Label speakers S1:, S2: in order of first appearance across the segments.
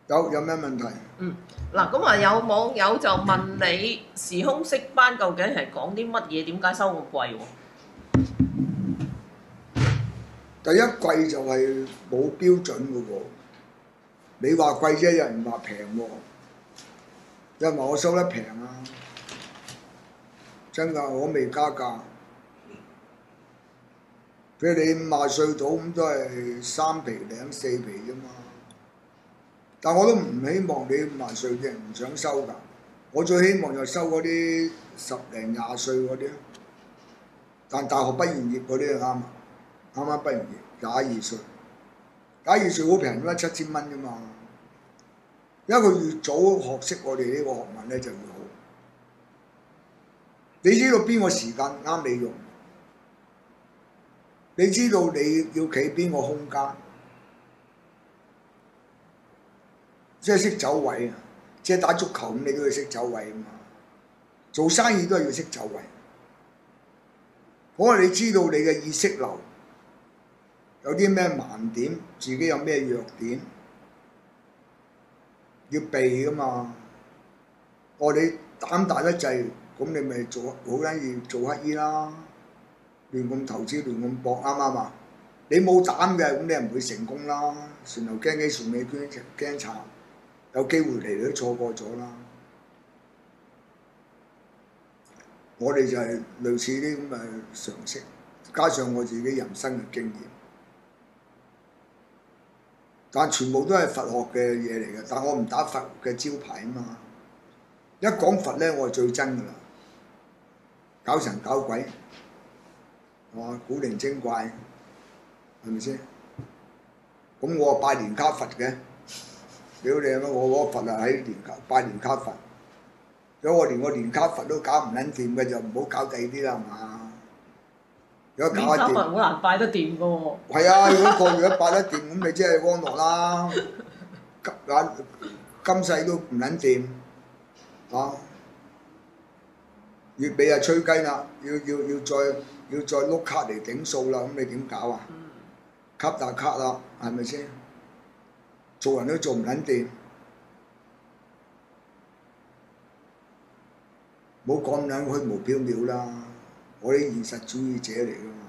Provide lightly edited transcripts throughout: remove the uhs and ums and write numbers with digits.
S1: 有咩問題？
S2: 嗱，咁啊有網友就問你時空識班究竟係講啲乜嘢？點解收咁貴喎？
S1: 第一貴就係冇標準嘅喎，你話貴啫，有人話平喎，有人話我收得平啊，真㗎，我未加價。譬如你50歲到咁都係3皮零4皮啫嘛，但我都唔希望你50歲嘅人唔想收㗎，我最希望就收嗰啲10零20歲嗰啲，但大學畢完業嗰啲就啱啊，啱啱畢完業22歲，22歲好平，都7000蚊啫嘛。因為佢越早學識我哋呢個學問咧就越好。你知道邊個時間啱你用？你知道你要企邊個空間，即係識走位啊！即係打足球咁，你都要識走位啊嘛。做生意都係要識走位。可能你知道你嘅意識流有啲咩盲點，自己有咩弱點，要避噶嘛。你膽大得滯，咁你咪做好緊要做乞衣啦，亂咁投資亂咁搏，啱唔啱啊？你冇膽嘅，咁你唔會成功啦。船頭驚機船尾驚賊，有機會嚟你都錯過咗啦。我哋就係類似啲咁嘅常識，加上我自己人生嘅經驗，但全部都係佛學嘅嘢嚟嘅。但我唔打佛嘅招牌啊嘛。一講佛咧，我係最憎噶啦，搞神搞鬼，係嘛？古靈精怪，係咪先？咁我拜年卡佛嘅，屌你乜！我嗰佛啊喺拜年卡佛，如果我連個年卡佛都搞唔撚掂嘅，就唔好搞第二啲啦，係嘛？如果搞得掂，
S2: 年卡佛好難拜得掂噶喎。
S1: 係啊！如果拜得掂，咁你即係安樂啦。今世都唔撚掂，啊！月尾啊吹雞啦，要再碌卡嚟頂數啦，咁你點搞啊？卡大卡啦，係咪先？做人都做唔撚掂，冇講咁撚虛無縹緲啦！我啲現實主義者嚟㗎嘛。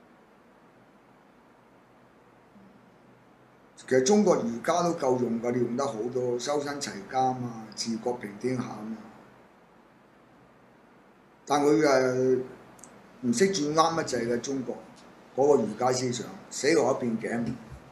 S1: 其實中國儒家都夠用㗎，你用得好多，修身齊家啊嘛，治國平天下啊嘛。但佢唔識轉啱乜滯嘅中國嗰個儒家思想，死落一邊頸，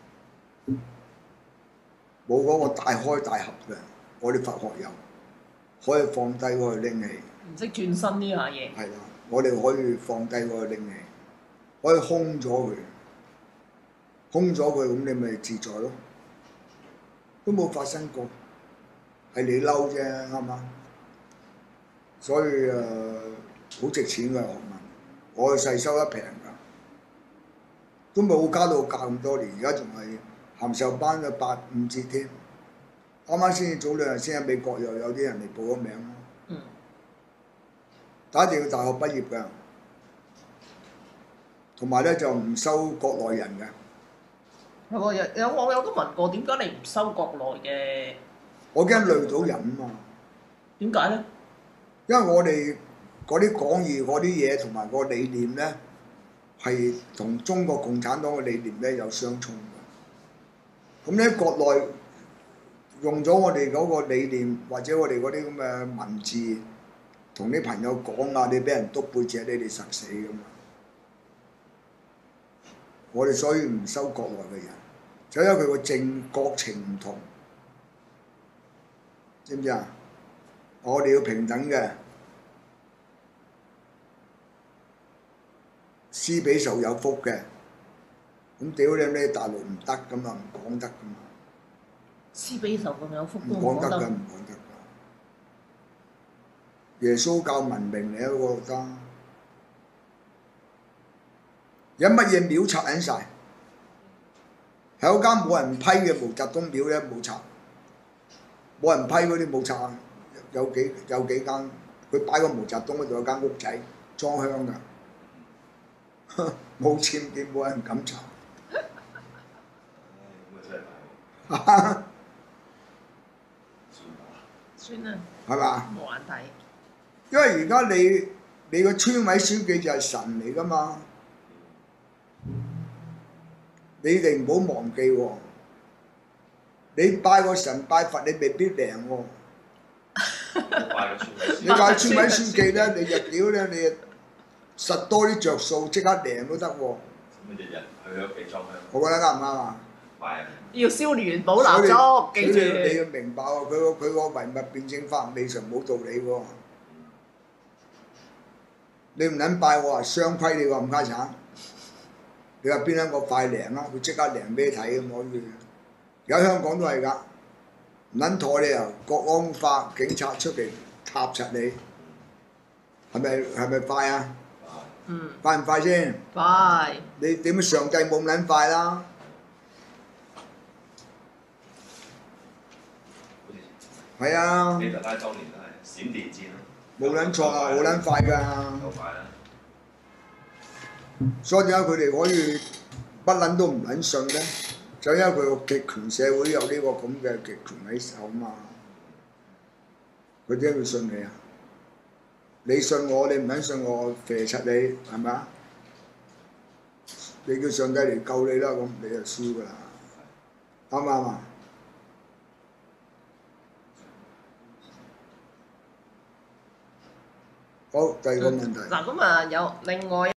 S1: 冇嗰個大開大合嘅。我哋佛學有可以放低嗰個拎起，
S2: 唔識轉身呢下嘢。
S1: 係啦，我哋可以放低嗰個拎起，可以空咗佢，空咗佢咁你咪自在咯，都冇發生過，係你嬲啫，啱唔啱？所以好值錢嘅學問，我細收得平㗎，都冇加到價咁多年，而家仲係函授班嘅8、5折添。啱啱先至早2日先喺美國又有啲人嚟報咗名咯。但一定要大學畢業㗎，同埋咧就唔收國內人嘅。
S2: 係喎，有網友都問過點解你唔收國內嘅？
S1: 我驚累到人啊嘛。
S2: 點解咧？
S1: 因為我哋嗰啲講義嗰啲嘢同埋個理念咧，係同中國共產黨嘅理念咧有相衝嘅。咁咧國內用咗我哋嗰個理念或者我哋嗰啲咁嘅文字，同啲朋友講啊，你俾人篤背脊，你哋實死㗎嘛。我哋所以唔收國內嘅人，就因為佢個正國情唔同，知唔知啊？我哋要平等嘅，施比受有福嘅。咁屌你大陸唔得噶嘛，唔講得噶嘛。
S2: 施比受咁有福
S1: 唔
S2: 都唔講得。
S1: 講得㗎，唔講得㗎。耶穌教文明嚟一個得，有乜嘢廟拆緊晒？係有間冇人批嘅毛澤東廟咧冇拆，冇人批嗰啲冇拆啊！有幾間，佢擺個毛澤東嗰度有間屋仔裝香㗎，冇簽嘅冇人敢拆。
S2: 算啦，
S1: 係嘛？
S2: 冇眼睇。
S1: 因為而家你個村委書記就係神嚟㗎嘛，你哋唔好忘記喎。你拜個神拜佛，你未必靈喎。你拜村委書記咧，你就屌咧，你實多啲着數，即刻靈都得喎。
S3: 咁日日去屋企裝香，
S1: 我覺得啱唔啱啊？
S3: 拜
S2: 要燒元寶蠟燭，記
S1: 所以你
S2: 住。
S1: 要明白喎，佢個唯物辯證法未嘗冇道理喎。你唔撚拜我話雙規你喎冚家產，你話邊一個快靈啊？佢即刻靈俾你睇咁可以。而家香港都係㗎，唔撚妥你又國安法警察出嚟踏實你，係咪快啊？
S2: 嗯，
S1: 快唔快先？
S2: 快。
S1: 你點解上帝冇咁撚快啦？係啊，
S3: 希特拉當年都係閃電戰咯，
S1: 冇撚錯啊，好撚快㗎。
S3: 夠快啦！
S1: 所以點解佢哋可以不撚都唔撚信咧？就因為佢個極權社會有呢個咁嘅極權喺手嘛。佢點解會信你啊？你信我，你唔撚信我，肥柒你係咪啊？你叫上帝嚟救你啦，咁你就輸㗎啦，啱唔啱啊？好，第二個問題。
S2: 嗱咁啊，有另外。